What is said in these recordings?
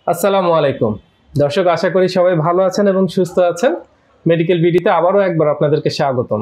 আসসালামু আলাইকুম দর্শক, আশা করি সবাই ভালো আছেন এবং সুস্থ আছেন। মেডিকেল বিডিতে আবারও একবার আপনাদেরকে স্বাগতম।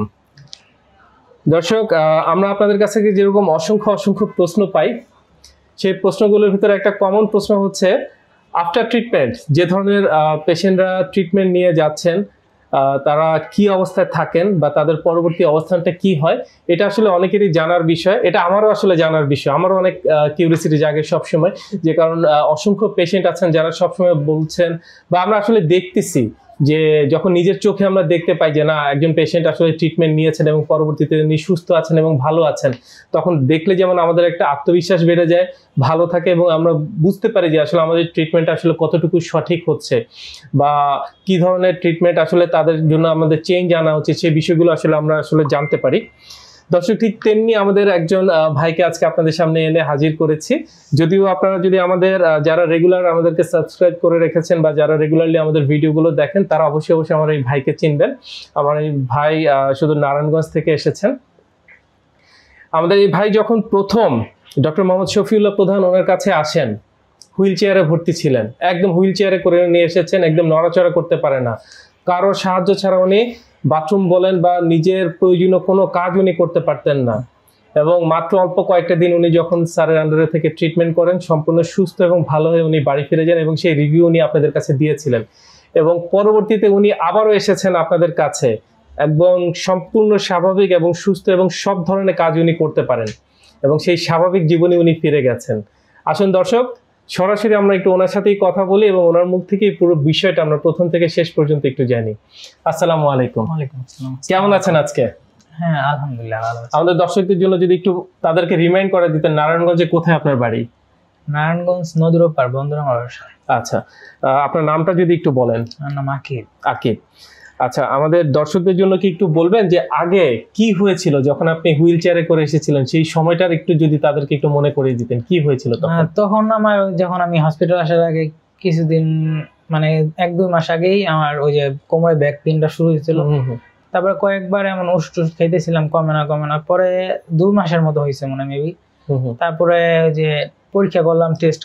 দর্শক, আমরা আপনাদের কাছে যেরকম অসংখ্য প্রশ্ন পাই, সেই প্রশ্নগুলোর ভিতরে একটা কমন প্রশ্ন হচ্ছে আফটার ট্রিটমেন্ট যে ধরনের পেশেন্টরা ট্রিটমেন্ট নিয়ে যাচ্ছেন তারা কি অবস্থায় থাকেন বা তাদের পরবর্তী অবস্থানটা কি হয়। এটা আসলে অনেকেরই জানার বিষয়, এটা আমারও আসলে জানার বিষয়। আমারও অনেক কিউরিয়াসিটি জাগে সবসময়, যে কারণ অসংখ্য পেশেন্ট আছেন যারা সবসময় বলছেন বা আমরা আসলে দেখতেছি যে যখন নিজের চোখে আমরা দেখতে পাই যে না, একজন পেশেন্ট আসলে ট্রিটমেন্ট নিয়েছেন এবং পরবর্তীতে তিনি সুস্থ আছেন এবং ভালো আছেন, তখন দেখলে যেমন আমাদের একটা আত্মবিশ্বাস বেড়ে যায়, ভালো থাকে এবং আমরা বুঝতে পারি যে আসলে আমাদের ট্রিটমেন্ট আসলে কতটুকু সঠিক হচ্ছে বা কি ধরনের ট্রিটমেন্ট আসলে তাদের জন্য আমাদের চেঞ্জ আনা উচিত, সেই বিষয়গুলো আসলে আমরা আসলে জানতে পারি। দর্শক, ঠিক তেমনি আমাদের একজন ভাইকে আজকে আপনাদের সামনে এনে হাজির করেছি। যদিও আপনারা যদি আমাদের যারা রেগুলার আমাদেরকে সাবস্ক্রাইব করে রেখেছেন বা যারা রেগুলারলি আমাদের ভিডিওগুলো দেখেন, তারা অবশ্যই আমার এই ভাইকে চিনবেন। আমার এই ভাই শুধু নারায়ণগঞ্জ থেকে এসেছেন। আমাদের এই ভাই যখন প্রথম ডক্টর মোহাম্মদ শফিউল্লাহ প্রধান ওনার কাছে আসেন, হুইল চেয়ারে ভর্তি ছিলেন, একদম হুইল চেয়ারে করে নিয়ে এসেছেন, একদম নড়াচড়া করতে পারে না, কারো সাহায্য ছাড়া উনি বাথরুম বলেন বা নিজের প্রয়োজনীয় কোনো কাজ উনি করতে পারতেন না। এবং মাত্র অল্প কয়েকটা দিন উনি যখন স্যারের আন্ডারে থেকে ট্রিটমেন্ট করেন, সম্পূর্ণ সুস্থ এবং ভালো হয়ে উনি বাড়ি ফিরে যান এবং সেই রিভিউ উনি আপনাদের কাছে দিয়েছিলেন। এবং পরবর্তীতে উনি আবারও এসেছেন আপনাদের কাছে, এবং সম্পূর্ণ স্বাভাবিক এবং সুস্থ এবং সব ধরনের কাজ উনি করতে পারেন এবং সেই স্বাভাবিক জীবনে উনি ফিরে গেছেন। আসুন দর্শক, সরাসরি আমরা একটু ওনার সাথেই কথা বলি এবং ওনার মুখ থেকেই পুরো বিষয়টা আমরা প্রথম থেকে শেষ পর্যন্ত একটু জানি। আসসালামু আলাইকুম। ওয়ালাইকুম আসসালাম। কেমন আছেন আজকে? হ্যাঁ, আলহামদুলিল্লাহ ভালো আছি। আমাদের দর্শকদের জন্য যদি একটু তাদেরকে রিমাইন্ড করে দিতেন, নারায়ণগঞ্জে কোথায় আপনার বাড়ি? নারায়ণগঞ্জ নদীর ওপার বন্দরঙ্গা বাসা। আচ্ছা, আপনার নামটা যদি একটু বলেন। আমার নাম আকিব। আকিব। আচ্ছা, আমাদের দর্শকদের জন্য কি একটু বলবেন যে আগে কি হয়েছিল যখন আপনি হুইল চেয়ারে করে এসেছিলেন, সেই সময়টার একটু যদি তাদেরকে একটু মনে করিয়ে দিতেন, কি হয়েছিল তখন? তখন আমার যখন আমি হসপিটাল আসার আগে কিছুদিন, মানে 1-2 মাস আগেই আমার ওই যে কোমরে ব্যাক পেইনটা শুরু হয়েছিল। তারপরে কয়েকবার এমন ওষুধ খাইতেছিলাম, কমে না, পরে 2 মাসের মতো হয়েছে মনে মেবি। তারপরে ওই যে পরীক্ষা করলাম, টেস্ট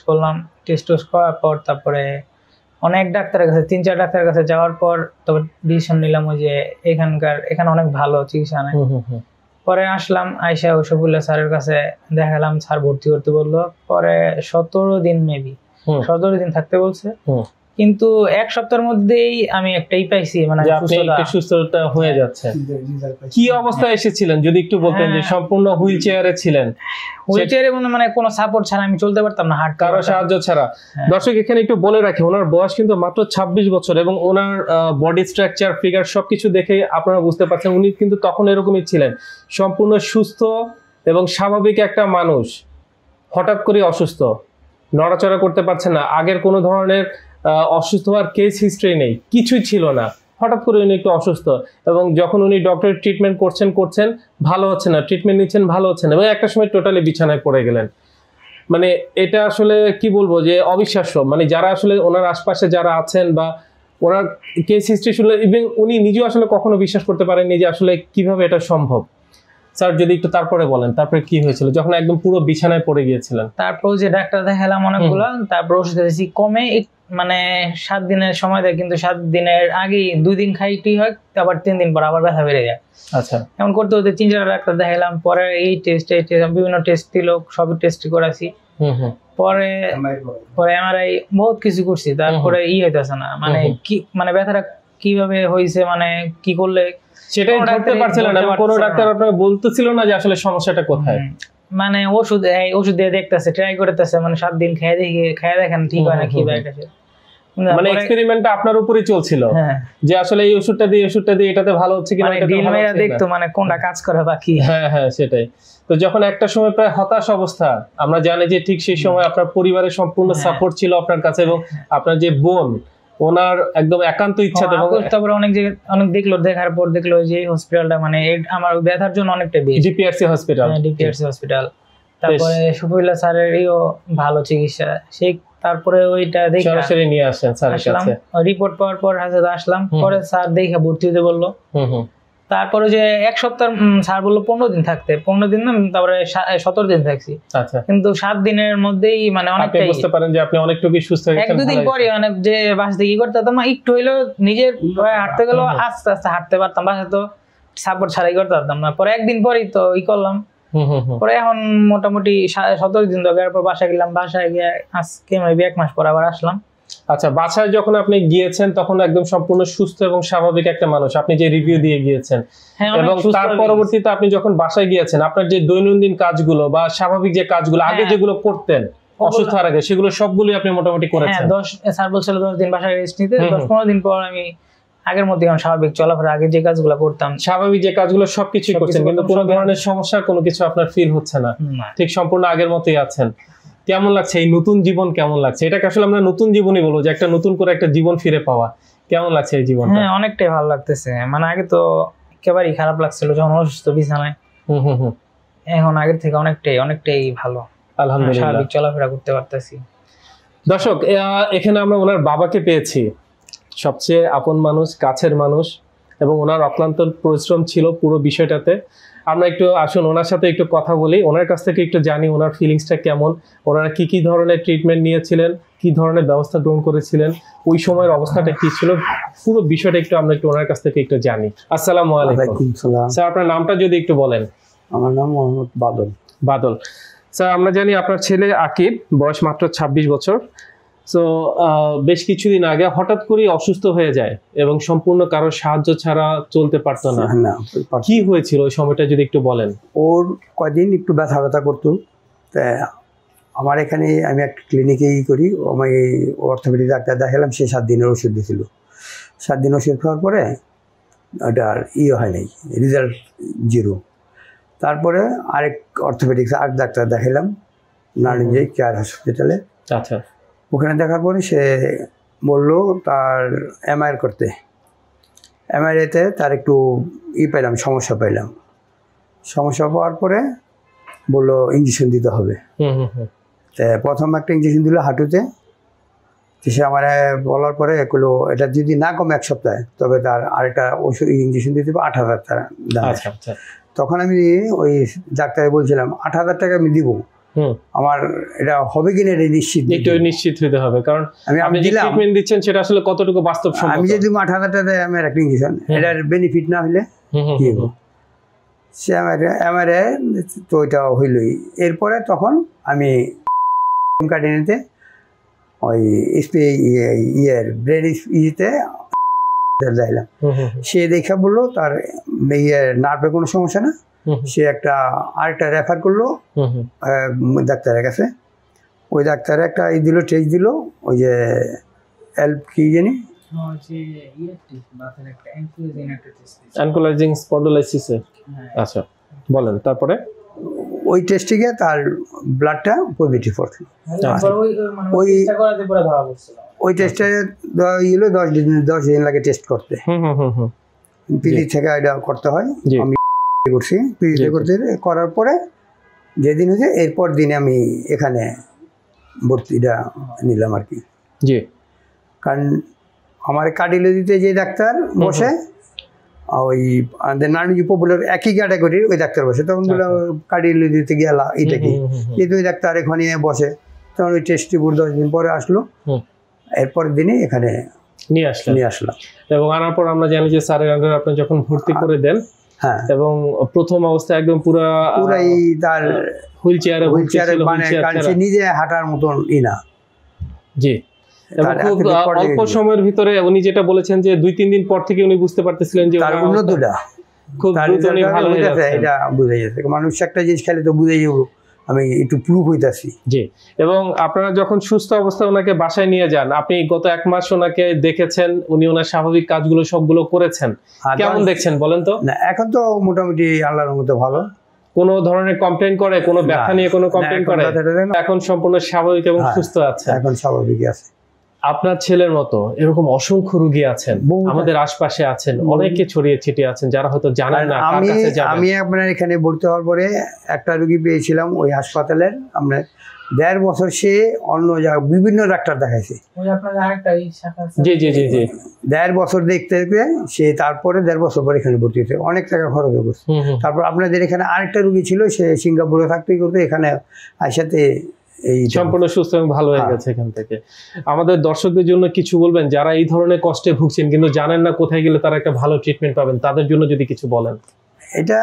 করার পর তারপরে অনেক ডাক্তারের কাছে 3-4 ডাক্তারের কাছে যাওয়ার পর তারপর ডিসিশন নিলাম ওই যে এখানে অনেক ভালো চিকিৎসা নেয়। পরে আসলাম, আইসা শফিউল্লাহ স্যারের কাছে দেখালাম, স্যার ভর্তি করতে বললো। পরে 17 দিন মেবি 17 দিন থাকতে বলছে, কিন্তু 1 সপ্তাহের মধ্যেই আমি একটাই পাইছি, মানে সুস্থতা হয়ে যাচ্ছে। কি অবস্থায় এসেছিলেন যদি একটু বলতেন? যে সম্পূর্ণ হুইল চেয়ারে ছিলেন, হুইল চেয়ারে মানে কোনো সাপোর্ট ছাড়া আমি চলতে পারতাম না, হাঁটতে কারো সাহায্য ছাড়া। দর্শক, এখানে একটু বলে রাখি, ওনার বয়স কিন্তু মাত্র 26 বছর এবং ওনার বডি স্ট্রাকচার, ফিগার সবকিছু দেখে আপনারা বুঝতে পারছেন উনি কিন্তু তখন এরকমই ছিলেন, সম্পূর্ণ সুস্থ এবং স্বাভাবিক একটা মানুষ। হঠাৎ করে অসুস্থ, নড়াচড়া করতে পারছেন না, আগের কোনো ধরনের অসুস্থ হওয়ার কেস হিস্ট্রি নেই, কিছুই ছিল না। হঠাৎ করে উনি একটু অসুস্থ, এবং যখন উনি ডক্টরের ট্রিটমেন্ট করছেন ভালো হচ্ছে না, ট্রিটমেন্ট নিচ্ছেন ভালো হচ্ছে না, এবং একটা সময় টোটালি বিছানায় পড়ে গেলেন। মানে এটা আসলে কি বলবো যে অবিশ্বাস্য। মানে যারা আসলে ওনার আশপাশে যারা আছেন বা ওনার কেস হিস্ট্রি শুনলে ইভেন উনি নিজেও আসলে কখনো বিশ্বাস করতে পারেননি যে আসলে কিভাবে এটা সম্ভব। স্যার যদি একটু তারপরে বলেন, তারপরে কি হয়েছিল যখন একদম পুরো বিছানায় পড়ে গিয়েছিলেন? তারপর যে ডাক্তার দেখালাম অনেকগুলো, তারপর ওষুধ খেয়েছি, কমে মানে 7 দিনের সময় দেয়, কিন্তু 7 দিনের আগে 2 দিন খাইতেই হয়, আবার 3 দিন পর আবার ব্যথা বেড়ে যায়। আচ্ছা, এমন করতে 3-4 ডাক্তার দেখালাম। পরে এই টেস্ট বিভিন্ন টেস্ট দিল, সবই টেস্ট করাছি। পরে এমআরআই বহুত কিছু করছি, তারপরে হইতেছে না, মানে কি মানে ব্যথাটা কিভাবে হয়েছে, মানে কি করলে সেটাই ধরতে পারছিলেন না, কোনো ডাক্তার আপনাকে বলতেছিল না যে আসলে সমস্যাটা কোথায়। মানে ওষুধ দিয়ে দেখতেছে, ট্রাই করতেছে, মানে 7 দিন খেয়ে দেখেন ঠিক হয় না কি বা এটা। মানে এক্সপেরিমেন্টটা আপনার উপরেই চলছিল যে আসলে এই ওষুধটা দিয়ে এটাতে ভালো হচ্ছে কিনা, এটা ডিল মেরা দেখতো মানে কোনটা কাজ করে বাকি। হ্যাঁ সেটাই। তো যখন একটা সময় প্রায় হতাশ অবস্থা, আমরা জানি যে ঠিক সেই সময় আপনার পরিবারের সম্পূর্ণ সাপোর্ট ছিল আপনার কাছে, এবং আপনার যে বোন, ওনার একদম একান্ত ইচ্ছা। তারপরে অনেক দেখার পর দেখলো যে হসপিটালটা মানে আমার ব্যথার জন্য অনেকটা বেশি, ডিপিআরসি হসপিটাল। তারপরে শফিউল্লাহ স্যারের ভালো চিকিৎসা, সেই তারপরে ওইটা দেখে সরাসরি নিয়ে আসেন স্যারের কাছে। রিপোর্ট পাওয়ার পর আসলাম, পরে স্যার দেখে ভর্তি হতে বললো। তারপরে যে এক সপ্তাহ স্যার বললো 15 দিন থাকতে, 15 দিন না, তারপরে 17 দিন থাকছি। আচ্ছা, কিন্তু 7 দিনের মধ্যেই মানে অনেকটাই বুঝতে পারেন যে আপনি অনেকটুকু সুস্থ হয়ে গেছেন। 1-2 দিন পরে অনেক যে বাসাতে কি করতে হতাম, একটু হইলো নিজের হাঁটতে গেলেও আস্তে আস্তে হাঁটতে পারতাম, বাসা তো সাপোর্ট ছাড়াই করতে পারতাম না। পরে একদিন পরেই তো করলাম। পরে এখন মোটামুটি 17 দিন ধরে পর বাসায় গেলাম, বাসায় গিয়ে আজকে মেবি 1 মাস পর আবার আসলাম। আচ্ছা, বাসায় যখন আপনি গিয়েছেন তখন একদম সম্পূর্ণ সুস্থ এবং স্বাভাবিক একটা মানুষ, আপনি যে রিভিউ দিয়ে গিয়েছেন, এবং তার পরবর্তীতে আপনি যখন বাসায় গিয়েছেন আপনার যে দৈনন্দিন কাজগুলো বা স্বাভাবিক যে কাজগুলো আগে যেগুলো করতেন অসুস্থ হওয়ার আগে, সেগুলো সবগুলোই আপনি মোটামুটি করেছেন। স্যার বলছিল 10 দিন বাসায় রেস্ট নিতে, 10-15 দিন পর আমি আগের মধ্যে স্বাভাবিক চলাফেরা, আগে যে কাজগুলো করতাম স্বাভাবিক যে কাজগুলো সবকিছুই করছেন, কিন্তু কোনো ধরনের সমস্যা কোনো কিছু আপনার ফিল হচ্ছে না, ঠিক সম্পূর্ণ আগের মতোই আছেন। কেমন লাগছে এই নতুন জীবন? কেমন লাগছে এটাকে আসলে আমরা নতুন জীবনই বলবো, যে একটা নতুন করে একটা জীবন ফিরে পাওয়া। কেমন লাগছে এই জীবনটা? হ্যাঁ, অনেকটাই ভালো লাগতেছে। মানে আগে তো একেবারেই খারাপ লাগছিল যখন অসুস্থ বিছানায়, এখন আগের থেকে অনেকটাই ভালো, আলহামদুলিল্লাহ স্বাভাবিক চলাফেরা করতে পারতেছি। দর্শক, এখানে আমরা ওনার বাবাকে পেয়েছি, সবচেয়ে আপন মানুষ, কাছের মানুষ, এবং ওনার অক্লান্ত পরিশ্রম ছিল পুরো বিষয়টাতে। আমরা একটু আসুন ওনার সাথে একটু কথা বলি, ওনার কাছ থেকে একটু জানি ওনার ফিলিংসটা কেমন, ওনারা কি ধরনের ট্রিটমেন্ট নিয়েছিলেন, কি ধরনের ব্যবস্থা গ্রহণ করেছিলেন, ওই সময়ের অবস্থাটা কি ছিল, পুরো বিষয়টা একটু আমরা একটু ওনার কাছ থেকে একটু জানি। আসসালামু আলাইকুম। স্যার, আপনার নামটা যদি একটু বলেন। আমার নাম মোহাম্মদ বাদল। বাদল স্যার, আমরা জানি আপনার ছেলে আকিব, বয়স মাত্র 26 বছর। সো বেশ কিছুদিন আগে হঠাৎ করে অসুস্থ হয়ে যায় এবং সম্পূর্ণ কারোর সাহায্য ছাড়া চলতে পারতো না। কি হয়েছিল ওই সময়টা যদি একটু বলেন? ওর কয়দিন একটু ব্যথা করতো, তা আমার এখানে আমি একটা ক্লিনিকেই করি, আমি অর্থোপেডিক ডাক্তার দেখালাম, সে 7 দিনের ওষুধ দিয়েছিল। 7 দিন ওষুধ খাওয়ার পরে ওটার হয় নাই, রেজাল্ট 0। তারপরে আরেক অর্থোপেডিক আরেক ডাক্তার দেখালাম নারায়ণগঞ্জ কেয়ার হসপিটালে। আচ্ছা, ওখানে দেখার পরে সে বললো তার এমআইআর করতে। এমআইআরতে তার একটু সমস্যা পাওয়ার পরে বললো ইঞ্জেকশন দিতে হবে। তো প্রথম একটা ইঞ্জেকশন দিল হাঁটুতে। সে আমার বলার পরে এগুলো এটা যদি না কমে 1 সপ্তাহে, তবে তার আরেকটা ওষুধ ইঞ্জেকশন দিতে হবে 8,000 টাকা দাম। তখন আমি ওই ডাক্তারে বলছিলাম 8,000 টাকা আমি দিব, আমার এটা হবে কিনা এটা নিশ্চিত হতে হবে, কারণ আপনি যে ট্রিটমেন্ট দিচ্ছেন সেটা আসলে কতটুকু বাস্তবসম্মত। আমি যদি 8,000 টাকা আমার একটা ইঞ্জেকশন, এটার বেনিফিট না হলে কি হবে? সে আমার তো ওইটা হইলই। এরপরে তখন আমি কাটিনিতে ওই ব্রেন ইয়েতে যাইলাম। সে দেখা বললো তার নার্ভে কোনো সমস্যা না, সে আরেকটা রেফার করলো ডাক্তারের কাছে। ওই ডাক্তারে একটা দিল, টেস্ট দিল, ওই যে কি জানি অ্যানকোলাইজিং স্পন্ডোলাইসিস। আচ্ছা, বলেন। তারপরে ওই টেস্টে গিয়ে তার ব্লাডটা পজিটিভ পড়ছিল। ওই টেস্টে হলো 10 দিন লাগে টেস্ট করতে। পিজি থেকে এটা করতে হয়, আমি করছি। পিজি করার পরে যেদিন হয়েছে এরপর দিনে আমি এখানে ভর্তিটা নিলাম আর কি। জি, কারণ আমার কার্ডিওলজিতে যে ডাক্তার বসে, ওই আমাদের নারায়ণগঞ্জ পপুলার একই ক্যাটাগরির ওই ডাক্তার বসে, তখন বলে কার্ডিওলজিতে গেলা এটা কি, যেহেতু ওই ডাক্তার এখানে বসে, তখন ওই টেস্ট রিপোর্ট 10 দিন পরে আসলো। এরপর দিনে এখানে নিয়ে আসলাম এবং আনার পর আমরা জানি যে স্যারের আন্ডারে আপনি যখন ভর্তি করে দেন, হ্যাঁ, এবং প্রথম অবস্থায় একদম পুরাই তার হুইল চেয়ারে মানে নিজে হাঁটার মতন না। জি, এবং খুব অল্প সময়ের ভিতরে উনি যেটা বলেছেন যে 2-3 দিন পর থেকে উনি বুঝতে পারতেছিলেন যে তার উন্নতিটা খুব দ্রুত ভালো হয়ে যাচ্ছে। এটা বুঝা যাচ্ছে, মানুষ একটা জিনিস খেলে তো বুঝে যাবো, আমি একটু প্রুফ হইতাছি। জি, এবং আপনারা যখন সুস্থ অবস্থায় ওনাকে বাসায় নিয়ে যান, আপনি গত 1 মাস ওনাকে দেখেছেন, উনি ওনার স্বাভাবিক কাজগুলো সবগুলো করেছেন, কেমন দেখছেন বলেন তো? না, এখন তো মোটামুটি আল্লাহর মতো ভালো। কোনো ধরনের কমপ্লেইন করে, কোনো ব্যথা নিয়ে কোনো কমপ্লেইন করে? এখন সম্পূর্ণ স্বাভাবিক এবং সুস্থ আছে, এখন স্বাভাবিকই আছে। আপনার ছেলের মতো এরকম অসংখ্য রোগী আছেন, আমাদের আশপাশে আছেন, অনেকে ছড়িয়ে ছিটিয়ে আছেন, যারা হয়তো জানেন না কার কাছে যাবেন। আমি আপনার এখানে ভর্তি হওয়ার পরে একটা রোগী পেয়েছিলাম ওই হাসপাতালের, আমরা 1.5 বছর সে অন্য জায়গায় বিভিন্ন ডাক্তার দেখাইছে। ওই আপনাদের আরেকটা এই শাখা আছে। জি জি জি জি 1.5 বছর দেখতে দেখতে সে তারপরে 1.5 বছর পর এখানে ভর্তি হয়েছে, অনেক টাকা খরচ করছে। তারপর আপনাদের এখানে আরেকটা রুগী ছিল, সে সিঙ্গাপুরে থাকতেই করতে এখানে সাথে এই সম্পূর্ণ সুস্থ এবং ভালো হয়ে গেছে এখান থেকে। আমাদের দর্শকদের জন্য কিছু বলবেন যারা এই ধরনের কষ্টে ভুগছেন কিন্তু জানেন না কোথায় গেলে তারা একটা ভালো ট্রিটমেন্ট পাবেন, তাদের জন্য যদি কিছু বলেন। এটা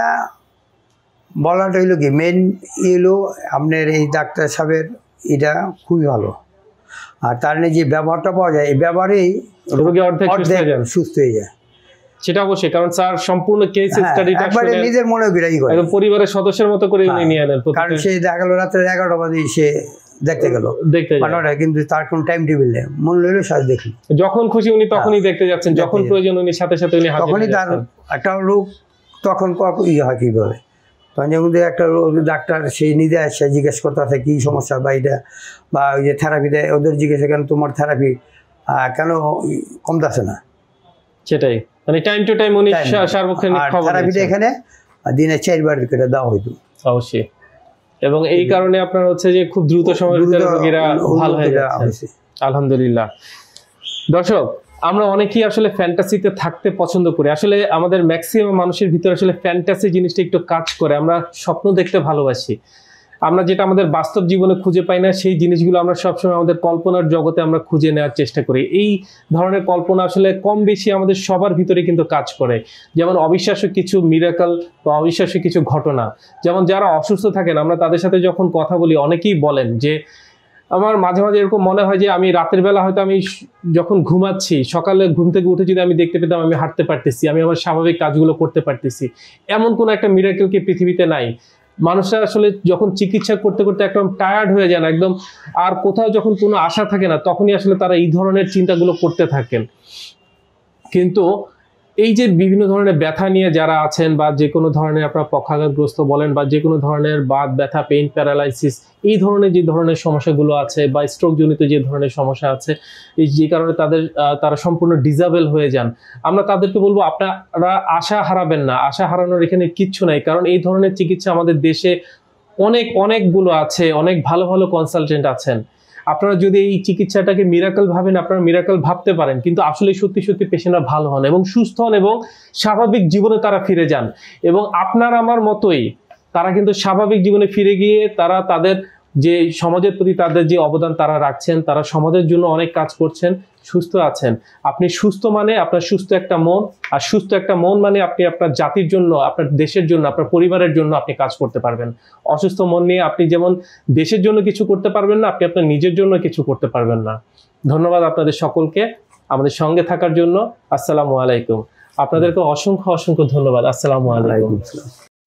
বলাটা হইলো কি, মেন হলো আপনার এই ডাক্তার সাহেবের এটা খুবই ভালো, আর তার যে ব্যবহারটা পাওয়া যায় এই ব্যবহারেই রোগী অর্ধেক সুস্থ হয়ে যায়। সেটা অবশ্যই, কারণ স্যার সম্পূর্ণ কেস স্টাডিটা একবারে নিজের মনে বিরাই করে, একদম পরিবারের সদস্যের মতো করে উনি নিয়ে আনেন। কারণ সে দেখা গেল রাত্রে 11টা বাজে সে দেখতে গেল, কিন্তু তার কোনো টাইম টেবিল নেই, মন লইলো সাজ দেখি, যখন খুশি উনি তখনই দেখতে যাচ্ছেন, যখন প্রয়োজন উনি সাথে সাথে উনি হাজির, তখনই তার একটা লোক তখন ইয়ে হয় কীভাবে, তখন যখন একটা ডাক্তার সেই নিজে আসে জিজ্ঞেস করতে আছে কী সমস্যা বা এটা, বা ওই যে থেরাপি দেয় ওদের জিজ্ঞেস কেন তোমার থেরাপি কেন কমতেছে না, সেটাই মানে টাইম টু টাইম উনি সার্বক্ষণিক খবর থেরাপিটা এখানে দিনে 4 বার করে দেওয়া হইতো অবশ্যই, এবং এই কারণে আপনার হচ্ছে যে খুব দ্রুত সময়ের ভিতরে রোগীরা ভালো হয়ে যাচ্ছে আলহামদুলিল্লাহ। দর্শক, আমরা অনেকেই আসলে ফ্যান্টাসিতে থাকতে পছন্দ করি, আসলে আমাদের ম্যাক্সিমাম মানুষের ভিতরে আসলে ফ্যান্টাসি জিনিসটা একটু কাজ করে, আমরা স্বপ্ন দেখতে ভালোবাসি, আমরা যেটা আমাদের বাস্তব জীবনে খুঁজে পাই না সেই জিনিসগুলো আমরা সবসময় আমাদের কল্পনার জগতে আমরা খুঁজে নেওয়ার চেষ্টা করি। এই ধরনের কল্পনা আসলে কম বেশি আমাদের সবার ভিতরে কিন্তু কাজ করে, যেমন অবিশ্বাস্য কিছু মিরাকল বা অবিশ্বাস্য কিছু ঘটনা, যেমন যারা অসুস্থ থাকেন আমরা তাদের সাথে যখন কথা বলি অনেকেই বলেন যে আমার মাঝে মাঝে এরকম মনে হয় যে আমি রাতের বেলা হয়তো আমি যখন ঘুমাচ্ছি সকালে ঘুম থেকে উঠে যদি আমি দেখতে পেতাম আমি হাঁটতে পারতেছি, আমি আমার স্বাভাবিক কাজগুলো করতে পারতেছি, এমন কোনো একটা মিরাকল কি পৃথিবীতে নাই? মানুষরা আসলে যখন চিকিৎসা করতে করতে একদম টায়ার্ড হয়ে যান, একদম আর কোথাও যখন কোনো আশা থাকে না তখনই আসলে তারা এই ধরনের চিন্তাগুলো করতে থাকেন। কিন্তু এই যে বিভিন্ন ধরনের ব্যথা নিয়ে যারা আছেন বা যে কোনো ধরনের আপনার পক্ষাঘাতগ্রস্ত বলেন বা যে কোনো ধরনের বাত ব্যথা, পেইন, প্যারালাইসিস, এই ধরনের যে ধরনের সমস্যাগুলো আছে বা স্ট্রোক জনিত যে ধরনের সমস্যা আছে, এই যে কারণে তারা সম্পূর্ণ ডিসেবল হয়ে যান, আমরা তাদেরকে বলবো আপনারা আশা হারাবেন না, আশা হারানোর এখানে কিচ্ছু নাই, কারণ এই ধরনের চিকিৎসা আমাদের দেশে অনেকগুলো আছে, অনেক ভালো ভালো কনসালটেন্ট আছেন। আপনারা যদি এই চিকিৎসাটাকে মিরাকল ভাবেন, আপনারা মিরাকল ভাবতে পারেন, কিন্তু আসলে সত্যি সত্যি পেশেন্টরা ভালো হন এবং সুস্থ হন এবং স্বাভাবিক জীবনে তারা ফিরে যান, এবং আপনার আমার মতোই তারা কিন্তু স্বাভাবিক জীবনে ফিরে গিয়ে তারা তাদের যে সমাজের প্রতি তাদের যে অবদান তারা রাখছেন, তারা সমাজের জন্য অনেক কাজ করছেন, সুস্থ আছেন। আপনি সুস্থ মানে আপনার সুস্থ একটা মন, আর সুস্থ একটা মন মানে আপনি আপনার জাতির জন্য, আপনার দেশের জন্য, আপনার পরিবারের জন্য আপনি কাজ করতে পারবেন। অসুস্থ মন নিয়ে আপনি যেমন দেশের জন্য কিছু করতে পারবেন না, আপনি আপনার নিজের জন্য কিছু করতে পারবেন না। ধন্যবাদ আপনাদের সকলকে আমাদের সঙ্গে থাকার জন্য। আসসালামু আলাইকুম। আপনাদেরকে অসংখ্য ধন্যবাদ। আসসালামু আলাইকুম।